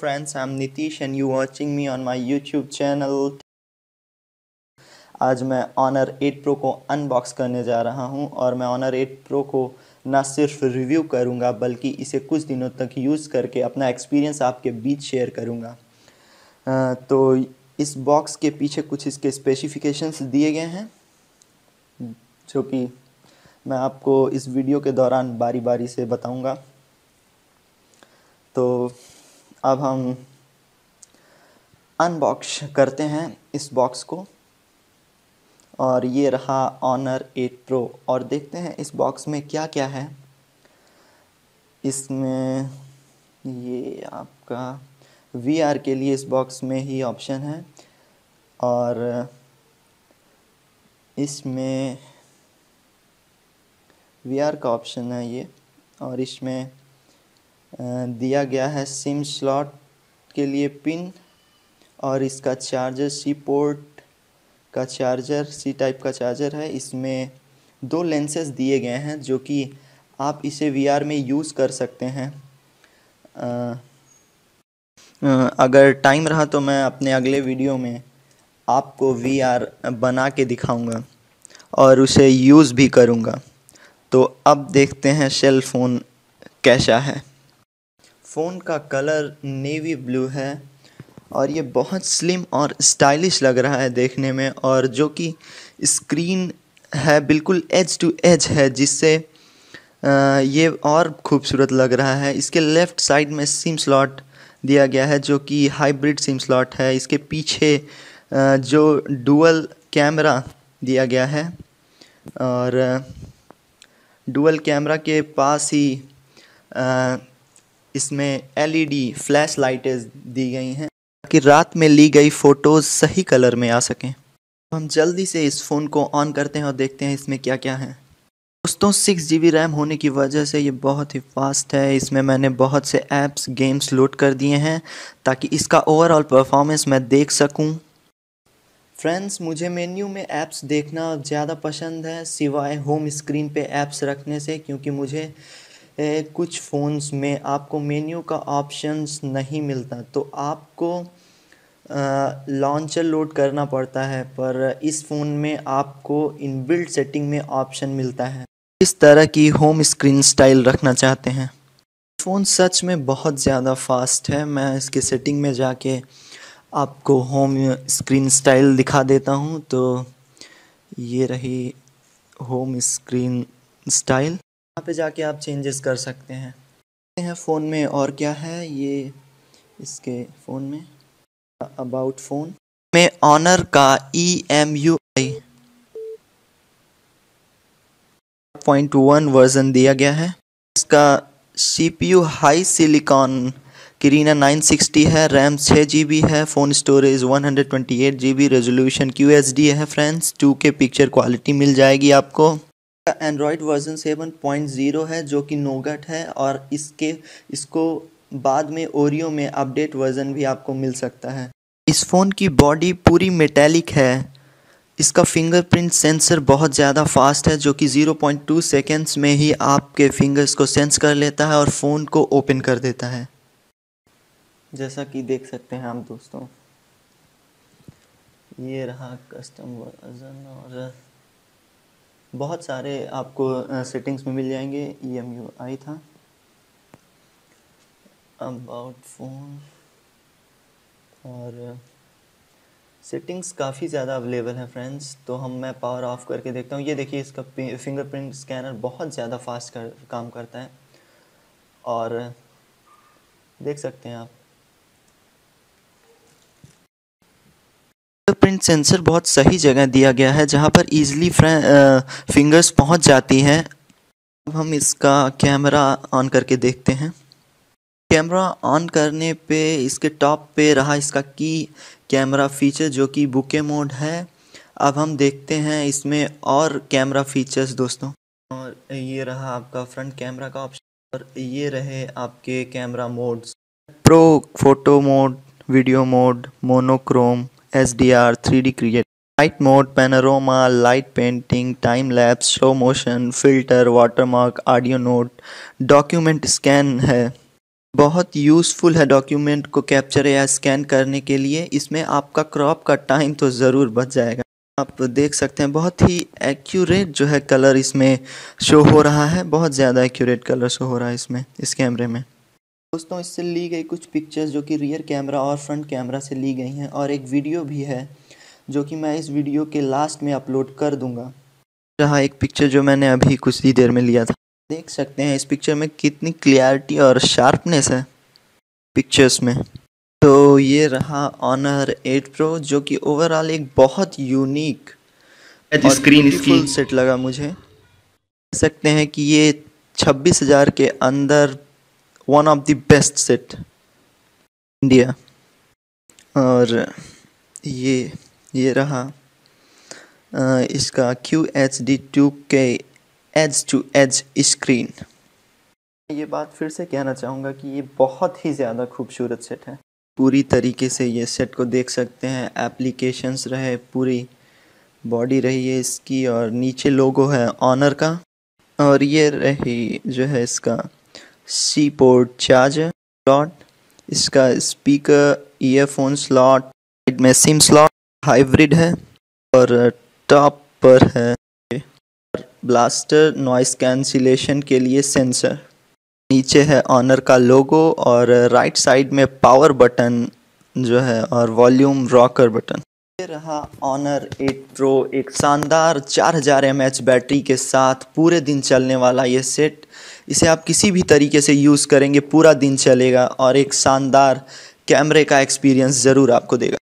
friends, I'm Nitish and you watching me on my YouTube channel। आज मैं Honor 8 Pro को unbox करने जा रहा हूं और मैं Honor 8 Pro को ना सिर्फ रिव्यू करूंगा बल्कि इसे कुछ दिनों तक यूज़ करके अपना एक्सपीरियंस आपके बीच शेयर करूंगा। तो इस बॉक्स के पीछे कुछ इसके स्पेसिफिकेशंस दिए गए हैं जो कि मैं आपको इस वीडियो के दौरान बारी बारी से बताऊंगा। तो अब हम अनबॉक्स करते हैं इस बॉक्स को और ये रहा Honor 8 Pro और देखते हैं इस बॉक्स में क्या क्या है। इसमें ये आपका VR के लिए इस बॉक्स में ही ऑप्शन है और इसमें VR का ऑप्शन है ये, और इसमें दिया गया है सिम स्लॉट के लिए पिन और इसका चार्जर सी पोर्ट का चार्जर, सी टाइप का चार्जर है। इसमें दो लेंसेज दिए गए हैं जो कि आप इसे VR में यूज़ कर सकते हैं। अगर टाइम रहा तो मैं अपने अगले वीडियो में आपको VR बना के दिखाऊंगा और उसे यूज़ भी करूंगा। तो अब देखते हैं शेल फ़ोन कैसा है। फ़ोन का कलर नेवी ब्लू है और ये बहुत स्लिम और स्टाइलिश लग रहा है देखने में, और जो कि स्क्रीन है बिल्कुल एज टू एज है जिससे ये और खूबसूरत लग रहा है। इसके लेफ़्ट साइड में सिम स्लॉट दिया गया है जो कि हाइब्रिड सिम स्लॉट है। इसके पीछे जो डुअल कैमरा दिया गया है और डुअल कैमरा के पास ही इसमें LED फ्लैश लाइटें दी गई हैं ताकि रात में ली गई फ़ोटोज़ सही कलर में आ सकें। हम जल्दी से इस फ़ोन को ऑन करते हैं और देखते हैं इसमें क्या क्या है। दोस्तों 6GB रैम होने की वजह से ये बहुत ही फास्ट है। इसमें मैंने बहुत से ऐप्स, गेम्स लोड कर दिए हैं ताकि इसका ओवरऑल परफॉर्मेंस मैं देख सकूं। फ्रेंड्स, मुझे मेन्यू में ऐप्स देखना ज़्यादा पसंद है सिवाय होम स्क्रीन पे ऐप्स रखने से, क्योंकि मुझे कुछ फ़ोन्स में आपको मेन्यू का ऑप्शंस नहीं मिलता तो आपको लॉन्चर लोड करना पड़ता है, पर इस फ़ोन में आपको इनबिल्ट सेटिंग में ऑप्शन मिलता है। इस तरह की होम स्क्रीन स्टाइल रखना चाहते हैं। फ़ोन सच में बहुत ज़्यादा फास्ट है। मैं इसके सेटिंग में जाके आपको होम स्क्रीन स्टाइल दिखा देता हूँ। तो ये रही होम स्क्रीन स्टाइल, यहाँ पे जाके आप चेंजेस कर सकते हैं। फ़ोन में और क्या है, ये इसके फ़ोन में अबाउट फ़ोन में Honor का EMUI 5.1 वर्ज़न दिया गया है। इसका CPU हाई सिलिकॉन Kirin 960 है, रैम 6GB है, phone storage 128GB, resolution QHD है फ्रेंड्स, 2K पिक्चर क्वालिटी मिल जाएगी आपको। एंड्रॉयड वर्जन 7.0 है जो कि नोगट है और इसको बाद में ओरियो में अपडेट वर्जन भी आपको मिल सकता है। इस फ़ोन की बॉडी पूरी मेटेलिक है। इसका फिंगरप्रिंट सेंसर बहुत ज़्यादा फास्ट है जो कि 0.2 सेकेंड्स में ही आपके फिंगर्स को सेंस कर लेता है और फ़ोन को ओपन कर देता है, जैसा कि देख सकते हैं आप दोस्तों। ये रहा कस्टम वर्जन और बहुत सारे आपको सेटिंग्स में मिल जाएंगे। EMUI था, अबाउट फ़ोन और सेटिंग्स काफ़ी ज़्यादा अवेलेबल है फ्रेंड्स। तो मैं पावर ऑफ करके देखता हूँ। ये देखिए इसका फिंगरप्रिंट स्कैनर बहुत ज़्यादा फास्ट काम करता है और देख सकते हैं आप फिंगरप्रिंट सेंसर बहुत सही जगह दिया गया है जहाँ पर ईज़िली फिंगर्स पहुँच जाती हैं। अब हम इसका कैमरा ऑन करके देखते हैं। कैमरा ऑन करने पे इसके टॉप पे रहा इसका की कैमरा फीचर जो कि बुके मोड है। अब हम देखते हैं इसमें और कैमरा फीचर्स दोस्तों, और ये रहा आपका फ्रंट कैमरा का ऑप्शन और ये रहे आपके camera modes, pro, photo mode, video mode, monochrome, HDR, 3D create, light mode, panorama, light painting, time lapse, slow motion, filter, watermark, audio note, document scan है। बहुत यूज़फुल है डॉक्यूमेंट को capture या स्कैन करने के लिए। इसमें आपका क्रॉप का टाइम तो ज़रूर बच जाएगा। आप देख सकते हैं बहुत ही एक्यूरेट जो है कलर इसमें शो हो रहा है, बहुत ज़्यादा एक्यूरेट कलर शो हो रहा है इसमें, इस कैमरे में। दोस्तों, इससे ली गई कुछ पिक्चर्स जो कि रियर कैमरा और फ्रंट कैमरा से ली गई हैं, और एक वीडियो भी है जो कि मैं इस वीडियो के लास्ट में अपलोड कर दूंगा। रहा एक पिक्चर जो मैंने अभी कुछ ही देर में लिया था। देख सकते हैं इस पिक्चर में कितनी क्लियरिटी और शार्पनेस है पिक्चर्स में। तो ये रहा ऑनर 8 प्रो, जो कि ओवरऑल एक बहुत यूनिक और ब्यूटीफुल सेट लगा मुझे। कह सकते हैं कि ये 26,000 के अंदर one of the best set India. और ये रहा इसका QHD 2K edge to edge screen. ये बात फिर से कहना चाहूँगा कि ये बहुत ही ज़्यादा खूबसूरत सेट है। पूरी तरीके से ये सेट को देख सकते हैं, एप्लीकेशंस रहे, पूरी बॉडी रही है इसकी, और नीचे लोगो है ऑनर का, और ये रही जो है इसका C पोर्ट चार्जर स्लॉट, इसका स्पीकर, ईयरफोन स्लॉट, साइड में सिम स्लॉट, हाइब्रिड है, और टॉप पर है ब्लास्टर नॉइस कैंसिलेशन के लिए सेंसर। नीचे है ऑनर का लोगो, और राइट साइड में पावर बटन जो है और वॉल्यूम रॉकर बटन। ये रहा ऑनर 8 प्रो, एक शानदार 4000 mAh बैटरी के साथ पूरे दिन चलने वाला ये सेट। इसे आप किसी भी तरीके से यूज़ करेंगे पूरा दिन चलेगा, और एक शानदार कैमरे का एक्सपीरियंस ज़रूर आपको देगा।